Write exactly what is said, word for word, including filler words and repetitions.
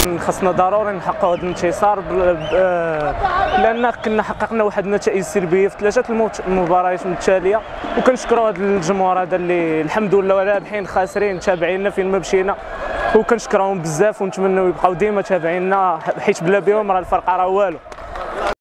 كان خاصنا ضروري نحققوا هذا الانتصار، لان كنا حققنا واحد النتائج سلبيه في ثلاثه المباريات متتاليه. وكنشكروا هذا الجمهور هذا اللي الحمد لله رابحين خاسرين تابعينا فين ما مشينا، وكنشكرهم بزاف ونتمنوا يبقاو ديما تابعينا، حيت بلا بهم راه الفرقه راه والو.